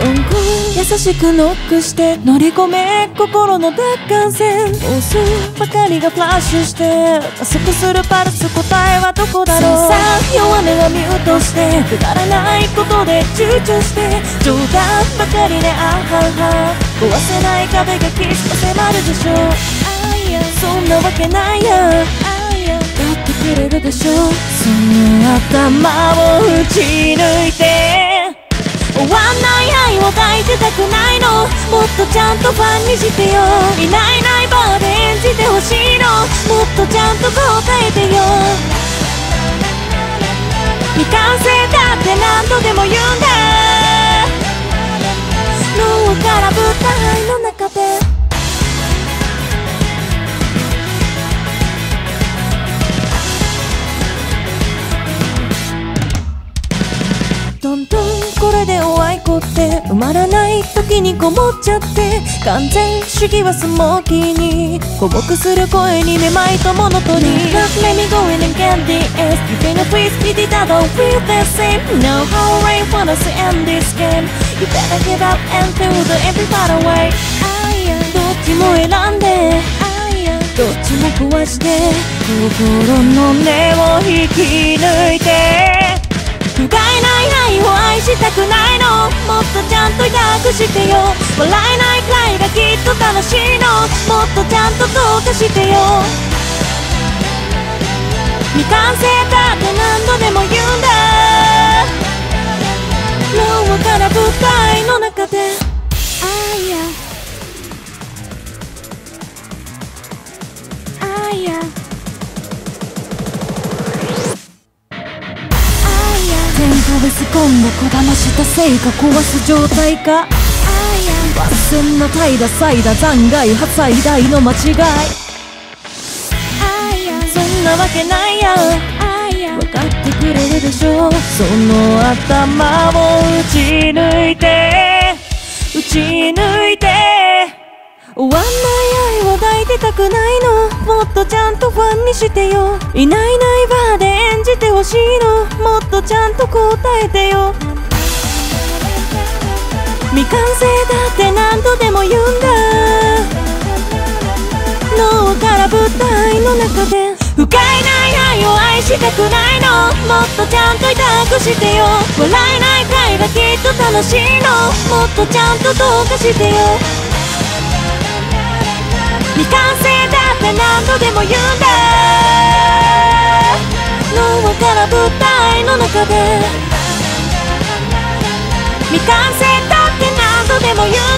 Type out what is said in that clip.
優しくノックして乗り込め心の奪還戦。押すばかりがフラッシュして加速するパルス、答えはどこだろう。さあ弱音はミュートしてくだらないことで躊躇して冗談ばかりであはは壊せない壁がきっと迫るでしょう。そんなわけないやだってくれるでしょ。その頭を打ち抜いて終わんない愛を抱いてたくないの。もっとちゃんとファンにしてよ。いないいないバーで演じてほしいの。もっとちゃんと答えてよ。未完成だって何度でも言うんだ。脳から舞台の中でどんどんこれでおあいこって埋まらない時にこもっちゃって完全主義はスモーキーに孤独する声にめまいとモノトニー Let me go in and get the S You think a please did it I don't feel the same Now how I wanna see end this game You better give up and throw the every part away どっちも選んでどっちも壊して心の根を引き抜いて不甲斐ない愛を愛したくないの。もっとちゃんと訳してよ。笑えないくらいがきっと楽しいの。もっとちゃんとどうかしてよ。未完成だって何度でも言うんだ。脳から舞台の中で天下で仕込んでこだましたせいか壊す状態か抜線の怠惰最大残骸破最大の間違いそんなわけないや分かってくれるでしょ。その頭を打ち抜いて打ち抜いて終わんない愛を抱いてたくないの。もっとちゃんとファンにしてよ。いないいないバーで演じてほしいの。もっとちゃんと答えてよ。未完成だって何度でも言うんだ。脳から舞台の中で不甲斐ない愛を愛したくないの。もっとちゃんと抱くしてよ。笑えないくらいがきっと楽しいの。もっとちゃんとどうかしてよ。未完成だって何度でも言うんだ。脳から舞台の中で未完成だって何度でも言うんだ。